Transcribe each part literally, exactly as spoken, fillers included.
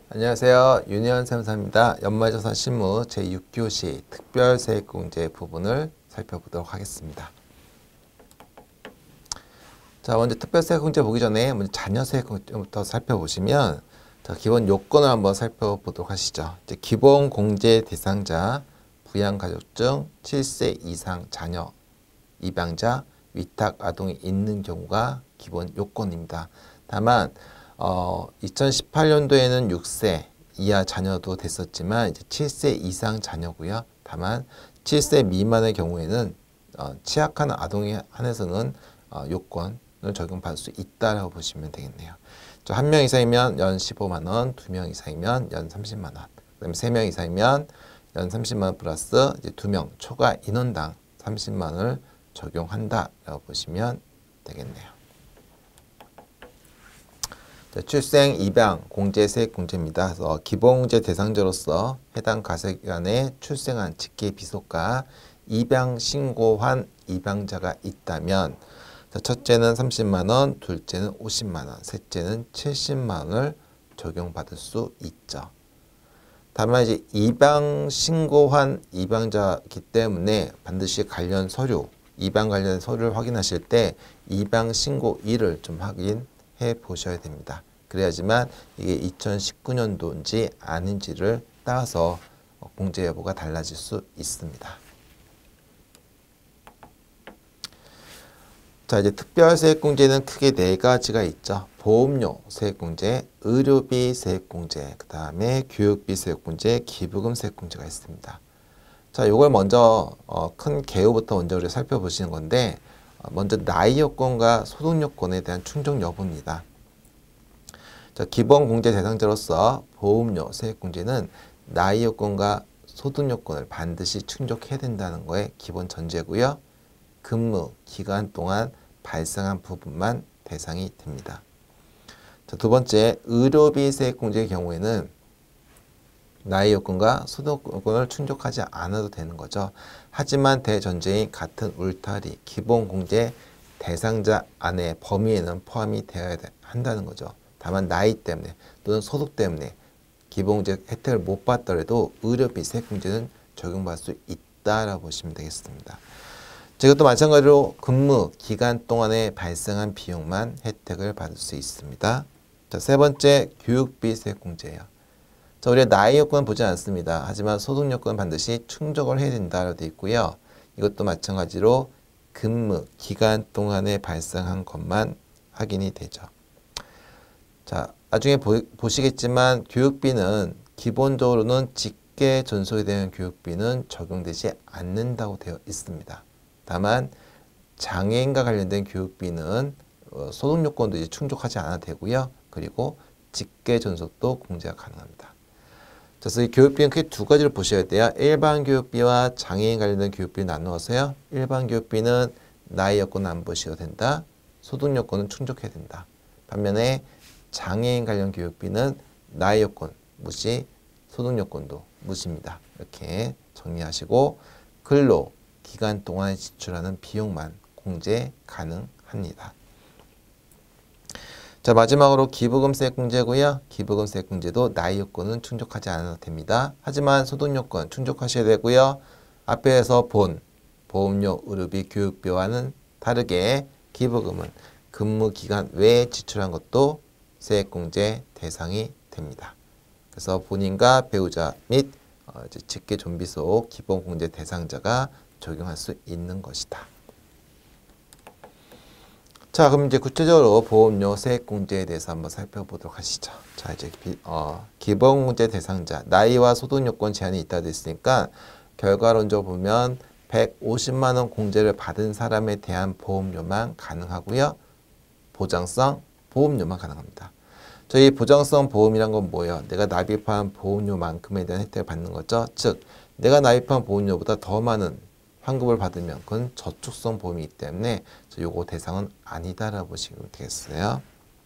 안녕하세요. 윤희원 쌤사입니다. 연말정산 실무 제육 교시 특별세액공제 부분을 살펴보도록 하겠습니다. 자, 먼저 특별세액공제 보기 전에 먼저 자녀세액공제부터 살펴보시면 자, 기본 요건을 한번 살펴보도록 하시죠. 이제 기본 공제 대상자, 부양가족중 칠 세 이상 자녀, 입양자, 위탁 아동이 있는 경우가 기본 요건입니다. 다만 어, 이천십팔 년도에는 육 세 이하 자녀도 됐었지만 이제 칠 세 이상 자녀고요. 다만 칠 세 미만의 경우에는 어, 취약한 아동에 한해서는 어, 요건을 적용받을 수 있다라고 보시면 되겠네요. 한 명 이상이면 연 십오만 원, 두 명 이상이면 연 삼십만 원, 그다음에 세 명 이상이면 연 삼십만 원 플러스 이제 두 명 초과 인원당 삼십만 원을 적용한다라고 보시면 되겠네요. 출생, 입양, 공제, 세액 공제입니다. 그래서 기본공제 대상자로서 해당 가세기간에 출생한 직계 비속가, 입양 신고한 입양자가 있다면 첫째는 삼십만 원, 둘째는 오십만 원, 셋째는 칠십만 원을 적용받을 수 있죠. 다만 이제 입양 신고한 입양자이기 때문에 반드시 관련 서류, 입양 관련 서류를 확인하실 때 입양 신고일을 좀 확인해 보셔야 됩니다. 그래야지만 이게 이천십구 년도인지 아닌지를 따서 공제 여부가 달라질 수 있습니다. 자, 이제 특별세액공제는 크게 네 가지가 있죠. 보험료 세액공제, 의료비 세액공제, 그 다음에 교육비 세액공제, 기부금 세액공제가 있습니다. 자, 이걸 먼저 어, 큰 개요부터 먼저 우리 살펴보시는 건데 어, 먼저 나이 요건과 소득 요건에 대한 충족 여부입니다. 자, 기본 공제 대상자로서 보험료 세액공제는 나이 요건과 소득 요건을 반드시 충족해야 된다는 거에 기본 전제고요. 근무 기간 동안 발생한 부분만 대상이 됩니다. 자, 두 번째, 의료비 세액공제의 경우에는 나이 요건과 소득 요건을 충족하지 않아도 되는 거죠. 하지만 대전제인 같은 울타리, 기본 공제 대상자 안에 범위에는 포함이 되어야 한다는 거죠. 다만 나이 때문에 또는 소득 때문에 기본공제 혜택을 못 받더라도 의료비 세액공제는 적용받을 수 있다라고 보시면 되겠습니다. 이것도 마찬가지로 근무 기간 동안에 발생한 비용만 혜택을 받을 수 있습니다. 자, 세 번째, 교육비 세액공제예요. 자, 우리가 나이 요건은 보지 않습니다. 하지만 소득 요건은 반드시 충족을 해야 된다고 되어 있고요. 이것도 마찬가지로 근무 기간 동안에 발생한 것만 확인이 되죠. 자, 나중에 보, 보시겠지만 교육비는 기본적으로는 직계 전속에 대한 교육비는 적용되지 않는다고 되어 있습니다. 다만 장애인과 관련된 교육비는 어, 소득 요건도 이제 충족하지 않아도 되고요. 그리고 직계 전속도 공제가 가능합니다. 그래서 이 교육비는 크게 두 가지를 보셔야 돼요. 일반 교육비와 장애인 관련된 교육비 나누어서요. 일반 교육비는 나이 요건은 안 보셔도 된다. 소득 요건은 충족해야 된다. 반면에 장애인 관련 교육비는 나이 요건 무시, 소득 요건도 무시입니다. 이렇게 정리하시고 근로 기간 동안에 지출하는 비용만 공제 가능합니다. 자, 마지막으로 기부금 세액공제고요. 기부금 세액공제도 나이 요건은 충족하지 않아도 됩니다. 하지만 소득 요건 충족하셔야 되고요. 앞에서 본 보험료, 의료비, 교육비와는 다르게 기부금은 근무 기간 외에 지출한 것도 세액공제 대상이 됩니다. 그래서 본인과 배우자 및 어, 이제 직계 좀비속 기본공제 대상자가 적용할 수 있는 것이다. 자, 그럼 이제 구체적으로 보험료 세액공제에 대해서 한번 살펴보도록 하시죠. 자, 이제 비, 어, 기본공제 대상자 나이와 소득 요건 제한이 있다 됐으니까 결과론적으로 보면 백오십만 원 공제를 받은 사람에 대한 보험료만 가능하고요. 보장성 보험료만 가능합니다. 저희 보장성 보험이란 건 뭐예요? 내가 납입한 보험료만큼에 대한 혜택을 받는 거죠. 즉, 내가 납입한 보험료보다 더 많은 환급을 받으면 그건 저축성 보험이기 때문에 요거 대상은 아니다라고 보시면 되겠어요.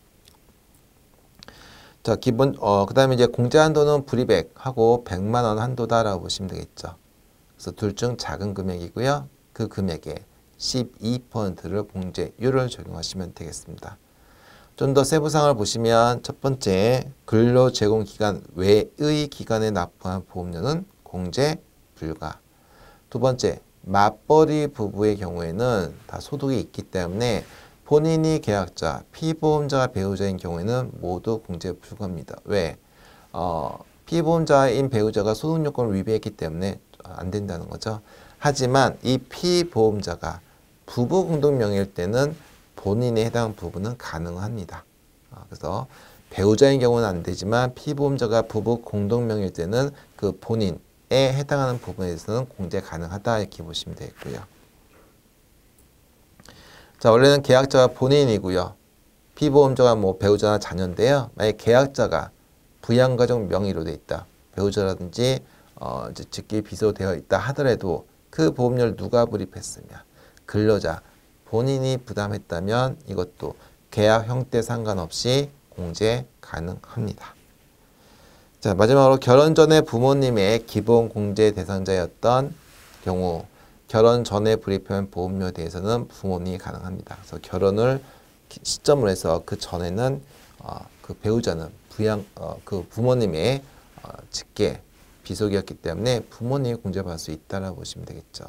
자, 기본 어 그다음에 이제 공제 한도는 불이백하고 백만 원 한도다라고 보시면 되겠죠. 그래서 둘 중 작은 금액이고요. 그 금액에 십이 퍼센트를 공제율을 적용하시면 되겠습니다. 좀 더 세부사항을 보시면 첫 번째 근로제공기간 외의 기간에 납부한 보험료는 공제 불가. 두 번째 맞벌이 부부의 경우에는 다 소득이 있기 때문에 본인이 계약자, 피보험자가 배우자인 경우에는 모두 공제 불가입니다. 왜? 어, 피보험자인 배우자가 소득 요건을 위배했기 때문에 안 된다는 거죠. 하지만 이 피보험자가 부부 공동 명의일 때는 본인에 해당 부분은 가능합니다. 그래서 배우자인 경우는 안 되지만 피보험자가 부부 공동 명의일 때는 그 본인에 해당하는 부분에 대해서는 공제 가능하다 이렇게 보시면 되겠고요. 자, 원래는 계약자가 본인이고요. 피보험자가 뭐 배우자나 자녀인데요. 만약 계약자가 부양가족 명의로 돼 있다. 배우자라든지 어, 이제 직계 비서로 되어 있다 하더라도 그 보험료를 누가 불입했으냐? 근로자 본인이 부담했다면 이것도 계약 형태 상관없이 공제 가능합니다. 자, 마지막으로 결혼 전에 부모님의 기본 공제 대상자였던 경우 결혼 전에 불입한 보험료에 대해서는 부모님이 가능합니다. 그래서 결혼을 시점으로 해서 그 전에는 어, 그 배우자는 부양 어, 그 부모님의 어, 직계 비속이었기 때문에 부모님이 공제받을 수 있다라고 보시면 되겠죠.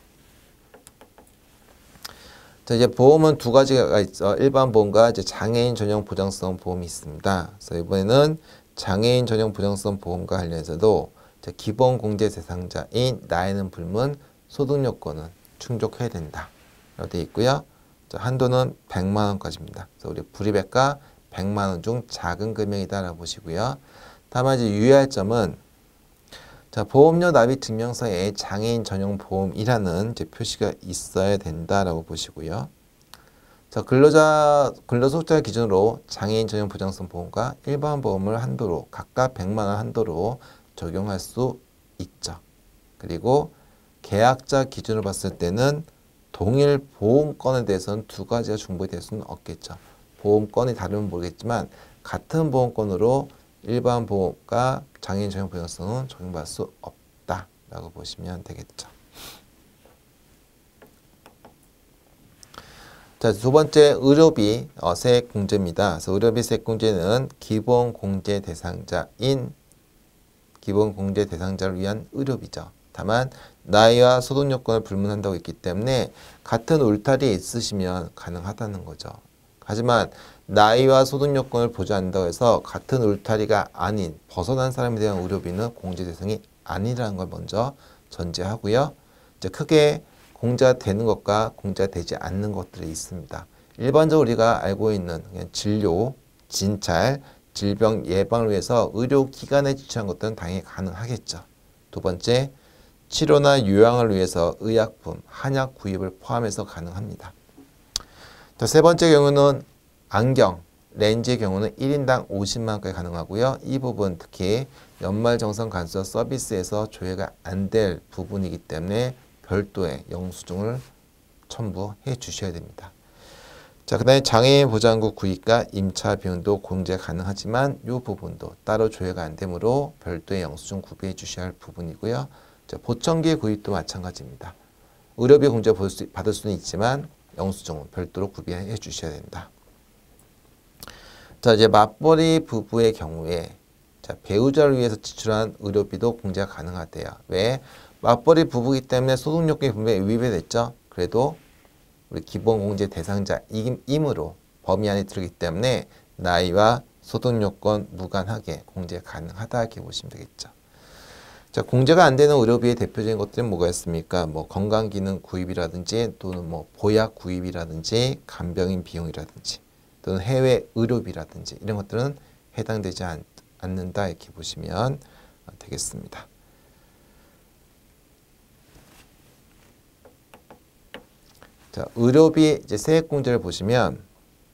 자, 이제 보험은 두 가지가 있어. 일반 보험과 이제 장애인 전용 보장성 보험이 있습니다. 그래서 이번에는 장애인 전용 보장성 보험과 관련해서도 기본 공제 대상자인 나이는 불문, 소득 요건은 충족해야 된다. 라고 되어 있고요. 자, 한도는 백만 원까지입니다. 그래서 우리 불이백과 백만 원 중 작은 금액이다라고 보시고요. 다만 이제 유의할 점은 자, 보험료 납입 증명서에 장애인 전용 보험이라는 이제 표시가 있어야 된다라고 보시고요. 자, 근로자, 근로소득자 기준으로 장애인 전용 보장성 보험과 일반 보험을 한도로 각각 백만 원 한도로 적용할 수 있죠. 그리고 계약자 기준으로 봤을 때는 동일 보험건에 대해서는 두 가지가 중복이 될 수는 없겠죠. 보험건이 다르면 모르겠지만 같은 보험건으로 일반 보험과 장애인 전용 보장성은 적용받을 수 없다라고 보시면 되겠죠. 자, 두 번째 의료비 어, 세액 공제입니다. 그래서 의료비 세액 공제는 기본 공제 대상자인 기본 공제 대상자를 위한 의료비죠. 다만 나이와 소득 요건을 불문한다고 했기 때문에 같은 울타리에 있으시면 가능하다는 거죠. 하지만 나이와 소득 요건을 보지 않는다고 해서 같은 울타리가 아닌 벗어난 사람에 대한 의료비는 공제 대상이 아니라는 걸 먼저 전제하고요. 이제 크게 공제가 되는 것과 공제가 되지 않는 것들이 있습니다. 일반적으로 우리가 알고 있는 그냥 진료, 진찰, 질병 예방을 위해서 의료기관에 지출한 것들은 당연히 가능하겠죠. 두 번째, 치료나 요양을 위해서 의약품, 한약 구입을 포함해서 가능합니다. 자, 세 번째 경우는 안경, 렌즈의 경우는 일 인당 오십만 원까지 가능하고요. 이 부분 특히 연말정산 간소 서비스에서 조회가 안 될 부분이기 때문에 별도의 영수증을 첨부해 주셔야 됩니다. 자, 그 다음에 장애인 보장구 구입과 임차 비용도 공제 가능하지만 이 부분도 따로 조회가 안 되므로 별도의 영수증 구비해 주셔야 할 부분이고요. 자, 보청기 구입도 마찬가지입니다. 의료비 공제 받을 수는 있지만 영수증은 별도로 구비해 주셔야 된다. 자, 이제 맞벌이 부부의 경우에 자, 배우자를 위해서 지출한 의료비도 공제가 가능하대요. 왜? 맞벌이 부부이기 때문에 소득 요건이 분명히 위배됐죠. 그래도 우리 기본 공제 대상자이므로 범위 안에 들기 때문에 나이와 소득 요건 무관하게 공제 가능하다 이렇게 보시면 되겠죠. 자, 공제가 안 되는 의료비의 대표적인 것들은 뭐가 있습니까? 뭐 건강기능 구입이라든지 또는 뭐 보약 구입이라든지 간병인 비용이라든지 또는 해외 의료비라든지 이런 것들은 해당되지 않, 않는다 이렇게 보시면 되겠습니다. 자, 의료비 이제 세액 공제를 보시면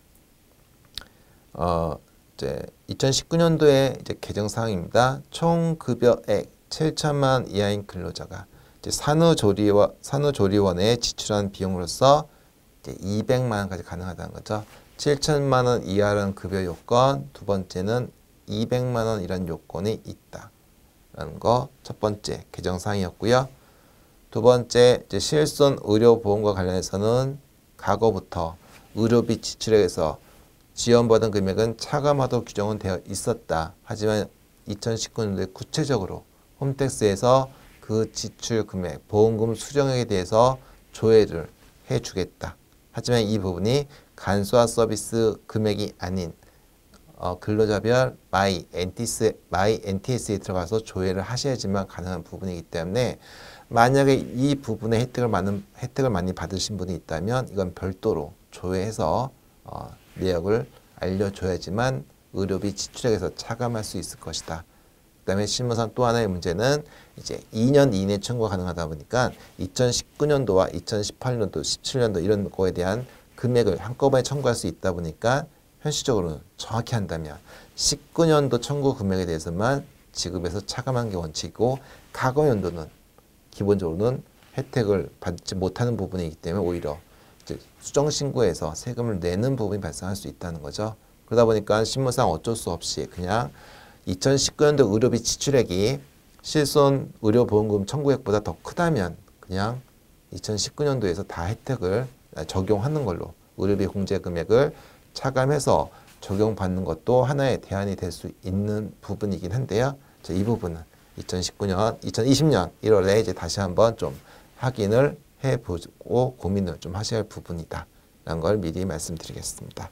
어 이제 이천십구 년도에 이제 개정 사항입니다. 총 급여액 칠천만 원 이하인 근로자가 이제 산후조리원 산후조리원에 지출한 비용으로서 이제 이백만 원까지 가능하다는 거죠. 칠천만 원 이하라는 급여 요건, 두 번째는 이백만 원 이라는 요건이 있다라는 거 첫 번째 개정 사항이었고요. 두 번째, 이제 실손 의료보험과 관련해서는 과거부터 의료비 지출액에서 지원받은 금액은 차감하도록 규정은 되어 있었다. 하지만 이천십구 년도에 구체적으로 홈택스에서 그 지출 금액, 보험금 수령액에 대해서 조회를 해주겠다. 하지만 이 부분이 간소화 서비스 금액이 아닌 어, 근로자별 마이 엔티에스, 마이 엔티에스에 들어가서 조회를 하셔야지만 가능한 부분이기 때문에 만약에 이 부분의 혜택을 많은 혜택을 많이 받으신 분이 있다면 이건 별도로 조회해서 어, 내역을 알려줘야지만 의료비 지출액에서 차감할 수 있을 것이다. 그 다음에 실무상 또 하나의 문제는 이제 이 년 이내 청구가 가능하다 보니까 이천십구 년도와 이천십팔 년도, 십칠 년도 이런 거에 대한 금액을 한꺼번에 청구할 수 있다 보니까 현실적으로는 정확히 한다면 십구 년도 청구 금액에 대해서만 지급해서 차감한 게 원칙이고 과거 연도는 기본적으로는 혜택을 받지 못하는 부분이기 때문에 오히려 이제 수정신고에서 세금을 내는 부분이 발생할 수 있다는 거죠. 그러다 보니까 실무상 어쩔 수 없이 그냥 이천십구 년도 의료비 지출액이 실손 의료보험금 청구액보다 더 크다면 그냥 이천십구 년도에서 다 혜택을 적용하는 걸로 의료비 공제 금액을 차감해서 적용받는 것도 하나의 대안이 될 수 있는 부분이긴 한데요. 이 부분은 이천십구 년, 이천이십 년 일월에 이제 다시 한번 좀 확인을 해보고 고민을 좀 하셔야 할 부분이다. 라는 걸 미리 말씀드리겠습니다.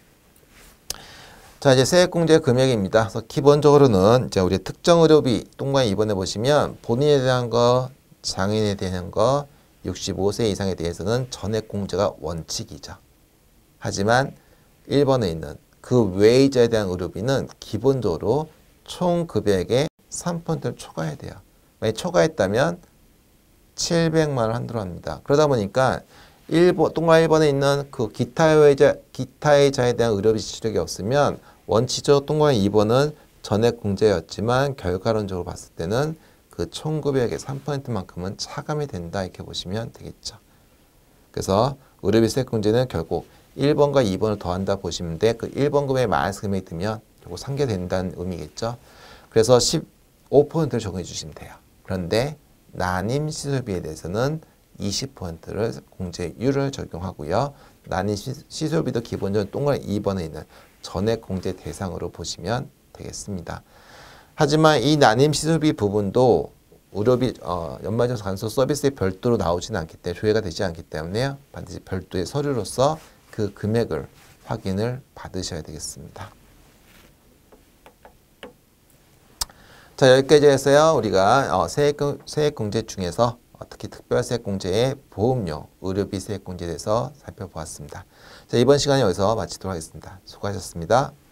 자, 이제 세액공제 금액입니다. 그래서 기본적으로는 이제 우리 특정 의료비 동그라미 이 번에 보시면 본인에 대한 거, 장애인에 대한 거, 육십오 세 이상에 대해서는 전액공제가 원칙이죠. 하지만 일 번에 있는 그 외이자에 대한 의료비는 기본적으로 총 금액의 삼 퍼센트를 초과해야 돼요. 만약 초과했다면 칠백만 원 한도로 합니다. 그러다 보니까 일 번, 동그라미 일 번에 있는 그 기타 외자, 기타 외자에 대한 의료비 지출액이 없으면 원칙적으로 동그라미 이 번은 전액 공제였지만 결과론적으로 봤을 때는 그 총 금액의 삼 퍼센트만큼은 차감이 된다 이렇게 보시면 되겠죠. 그래서 의료비 세액 공제는 결국 일 번과 이 번을 더한다 보시면 돼. 그 일 번 금액에 마이너스 금액이 들면 결국 상계된다는 의미겠죠. 그래서 십오 퍼센트를 적용해 주시면 돼요. 그런데 난임 시술비에 대해서는 이십 퍼센트를 공제율을 적용하고요. 난임 시술비도 기본적으로 동그라미 이 번에 있는 전액 공제 대상으로 보시면 되겠습니다. 하지만 이 난임 시술비 부분도 의료비 어, 연말정산 간소 서비스에 별도로 나오지는 않기 때문에 조회가 되지 않기 때문에 반드시 별도의 서류로서 그 금액을 확인을 받으셔야 되겠습니다. 자, 여기까지 해서요. 우리가 어, 세액, 세액공제 중에서 어, 특히 특별세액공제의 보험료, 의료비 세액공제에 대해서 살펴보았습니다. 자, 이번 시간에 여기서 마치도록 하겠습니다. 수고하셨습니다.